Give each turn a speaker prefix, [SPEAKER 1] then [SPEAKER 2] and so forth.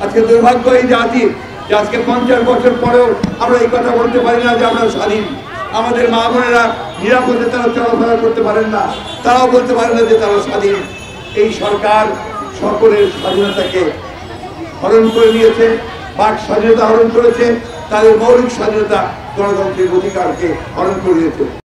[SPEAKER 1] আজকে দুর্ভাগ্য এই জাতি যে আজকে 50 বছর পরেও আমরা এই কথা বলতে পারি না যে আমরা স্বাধীন। আমাদের মা বোনেরা নিরাপদে তারা চলাফেরা করতে পারেন না, তারাও বলতে পারেন না যে তারা স্বাধীন। এই সরকার সকলের স্বাধীনতাকে হরণ করে নিয়েছে, বাক স্বাধীনতা হরণ করেছে, তাদের মৌলিক স্বাধীনতা গণতান্ত্রিক অধিকারকে হরণ করে নিয়েছে।